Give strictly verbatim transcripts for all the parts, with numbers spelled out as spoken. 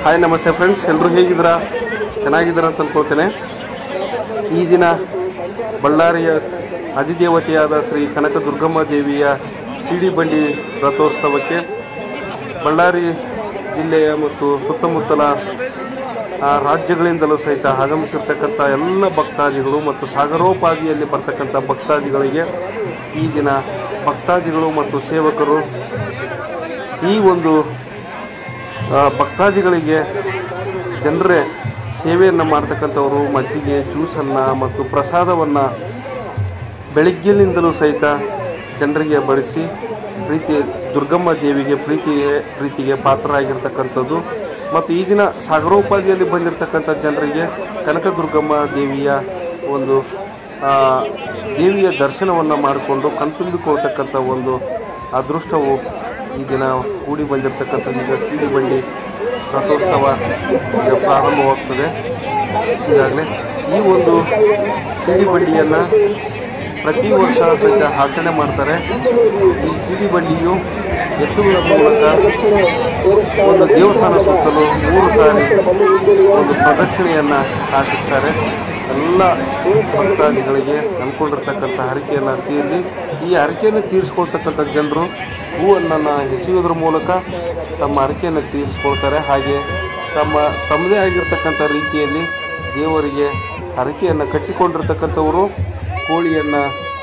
Hi ನಮಸ್ತೆ friends, ಎಲ್ಲರೂ ಹೇಗಿದ್ದೀರಾ? ಚೆನ್ನಾಗಿದ್ದೀರಾ ಅಂತ ಅಂದ್ಕೊಳ್ತೇನೆ. ಈ ದಿನ ಬಳ್ಳಾರಿಯ ಅಧಿದೇವತೆಯಾದ ಶ್ರೀ ಕನಕ ದುರ್ಗಮ್ಮ ದೇವಿಯ ಸಿಡಿ ಬಂಡಿ ರಥೋತ್ಸವಕ್ಕೆ ಬಳ್ಳಾರಿ ಜಿಲ್ಲೆಯ ಮತ್ತು ಸುತ್ತಮುತ್ತಲ ರಾಜ್ಯಗಳಿಂದಲೂ ಸಹಿತ ಆಗಮಿಸಿರ್ತಕ್ಕಂಥ ಎಲ್ಲ ಭಕ್ತಾದಿಗಳು ಮತ್ತು ಸಾಗರೋಪಾದಿಯಲ್ಲಿ ಬರ್ತಕ್ಕಂಥ ಭಕ್ತಾದಿಗಳಿಗೆ ಈ ದಿನ ಭಕ್ತಾದಿಗಳು ಮತ್ತು ಸೇವಕರು ಈ ಒಂದು ಭಕ್ತಾದಿಗಳಿಗೆ ಜನರೇ ಸೇವೆಯನ್ನು ಮಾಡ್ತಕ್ಕಂಥವರು ಮಜ್ಜಿಗೆ ಜ್ಯೂಸನ್ನು ಮತ್ತು ಪ್ರಸಾದವನ್ನು ಬೆಳಗ್ಗೆಯಿಂದಲೂ ಸಹಿತ ಜನರಿಗೆ ಬಡಿಸಿ ಪ್ರೀತಿ ದುರ್ಗಮ್ಮ ದೇವಿಗೆ ಪ್ರೀತಿ ಪ್ರೀತಿಗೆ ಪಾತ್ರರಾಗಿರ್ತಕ್ಕಂಥದ್ದು. ಮತ್ತು ಈ ದಿನ ಸಾಗರೋಪಾದಿಯಲ್ಲಿ ಬಂದಿರತಕ್ಕಂಥ ಜನರಿಗೆ ಕನಕ ದುರ್ಗಮ್ಮ ದೇವಿಯ ಒಂದು ದೇವಿಯ ದರ್ಶನವನ್ನು ಮಾಡಿಕೊಂಡು ಕಣ್ತುಂಬಿಕೊಳ್ತಕ್ಕಂಥ ಒಂದು ಅದೃಷ್ಟವು ಈ ದಿನ ಕೂಡಿ ಬಂದಿರತಕ್ಕಂಥ ಈಗ ಸಿಡಿ ಬಂಡಿ ರಥೋತ್ಸವ ಈಗ ಪ್ರಾರಂಭವಾಗ್ತದೆ. ಈಗಾಗಲೇ ಈ ಒಂದು ಸಿಡಿ ಬಂಡಿಯನ್ನು ಪ್ರತಿ ವರ್ಷ ಸಹಿತ ಆಚರಣೆ ಮಾಡ್ತಾರೆ. ಈ ಸಿಡಿ ಬಂಡಿಯು ಎತ್ತುಗಳ ಮೂಲಕ ಒಂದು ದೇವಸ್ಥಾನ ಸುತ್ತಲೂ ಮೂರು ಸಾರಿ ಒಂದು ಪ್ರದಕ್ಷಿಣೆಯನ್ನು ಹಾಕಿಸ್ತಾರೆ. ಎಲ್ಲ ಭಕ್ತಾದಿಗಳಿಗೆ ಅಂದ್ಕೊಂಡಿರ್ತಕ್ಕಂಥ ಹರಕೆಯನ್ನು ತೀರಲಿ. ಈ ಹರಕೆಯನ್ನು ತೀರಿಸ್ಕೊಳ್ತಕ್ಕಂಥ ಜನರು ಹೂವನ್ನು ಎಸೆಯುವುದರ ಮೂಲಕ ತಮ್ಮ ಹರಕೆಯನ್ನು ತೀರಿಸ್ಕೊಳ್ತಾರೆ. ಹಾಗೆ ತಮ್ಮ ತಮ್ಮದೇ ಆಗಿರ್ತಕ್ಕಂಥ ರೀತಿಯಲ್ಲಿ ದೇವರಿಗೆ ಹರಕೆಯನ್ನು ಕಟ್ಟಿಕೊಂಡಿರ್ತಕ್ಕಂಥವರು ಕೋಳಿಯನ್ನು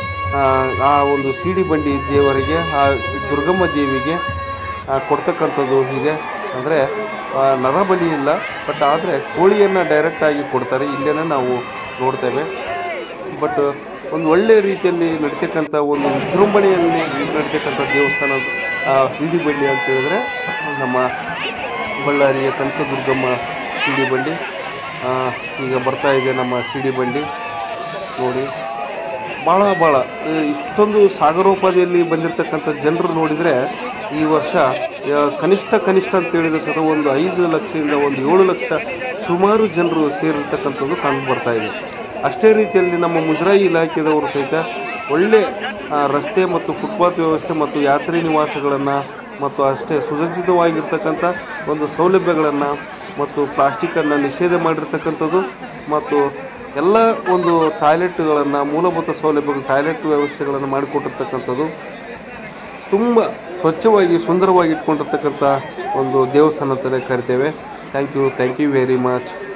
ಆ ಒಂದು ಸಿಡಿ ಬಂಡಿ ದೇವರಿಗೆ ಆ ದುರ್ಗಮ್ಮ ದೇವಿಗೆ ಕೊಡ್ತಕ್ಕಂಥದ್ದು ಇದೆ. ಅಂದರೆ ನರಬಲಿ ಇಲ್ಲ, ಬಟ್ ಆದರೆ ಕೋಳಿಯನ್ನು ಡೈರೆಕ್ಟಾಗಿ ಕೊಡ್ತಾರೆ. ಇಲ್ಲೇನೇ ನಾವು ನೋಡ್ತೇವೆ. ಬಟ್ ಒಂದು ಒಳ್ಳೆಯ ರೀತಿಯಲ್ಲಿ ನಡೀತಕ್ಕಂಥ ಒಂದು ವಿಜೃಂಭಣೆಯಲ್ಲಿ ನಡೀತಕ್ಕಂಥ ದೇವಸ್ಥಾನ ಸಿಡಿ ಬಂಡಿ ಅಂತ ಹೇಳಿದ್ರೆ ನಮ್ಮ ಬಳ್ಳಾರಿಯ ಕನಕದುರ್ಗಮ್ಮ ಸಿಡಿ ಬಂಡಿ. ಈಗ ಬರ್ತಾ ಇದೆ ನಮ್ಮ ಸಿಡಿ ಬಂಡಿ ನೋಡಿ. ಭಾಳ ಭಾಳ ಇಷ್ಟೊಂದು ಸಾಗರೋಪಾದಿಯಲ್ಲಿ ಬಂದಿರತಕ್ಕಂಥ ಜನರು ನೋಡಿದರೆ ಈ ವರ್ಷ ಕನಿಷ್ಠ ಕನಿಷ್ಠ ಅಂತ ಹೇಳಿದ್ರೆ ಸಹ ಒಂದು ಐದು ಲಕ್ಷದಿಂದ ಒಂದು ಏಳು ಲಕ್ಷ ಸುಮಾರು ಜನರು ಸೇರಿರ್ತಕ್ಕಂಥದ್ದು ಕಂಡು ಬರ್ತಾ ಇದೆ. ಅಷ್ಟೇ ರೀತಿಯಲ್ಲಿ ನಮ್ಮ ಮುಜರಾಯಿ ಇಲಾಖೆದವರು ಸಹಿತ ಒಳ್ಳೆ ರಸ್ತೆ ಮತ್ತು ಫುಟ್ಪಾತ್ ವ್ಯವಸ್ಥೆ ಮತ್ತು ಯಾತ್ರಿ ನಿವಾಸಗಳನ್ನು ಮತ್ತು ಅಷ್ಟೇ ಸುಸಜ್ಜಿತವಾಗಿರ್ತಕ್ಕಂಥ ಒಂದು ಸೌಲಭ್ಯಗಳನ್ನು ಮತ್ತು ಪ್ಲಾಸ್ಟಿಕ್ಕನ್ನು ನಿಷೇಧ ಮಾಡಿರ್ತಕ್ಕಂಥದ್ದು ಮತ್ತು ಎಲ್ಲ ಒಂದು ಟಾಯ್ಲೆಟ್ಗಳನ್ನು ಮೂಲಭೂತ ಸೌಲಭ್ಯಗಳು ಟಾಯ್ಲೆಟ್ ವ್ಯವಸ್ಥೆಗಳನ್ನು ಮಾಡಿಕೊಟ್ಟಿರ್ತಕ್ಕಂಥದ್ದು. ತುಂಬ ಸ್ವಚ್ಛವಾಗಿ ಸುಂದರವಾಗಿ ಇಟ್ಕೊಂಡಿರ್ತಕ್ಕಂಥ ಒಂದು ದೇವಸ್ಥಾನ ಅಂತಲೇ ಕರಿತೇವೆ. Thank you thank you very much.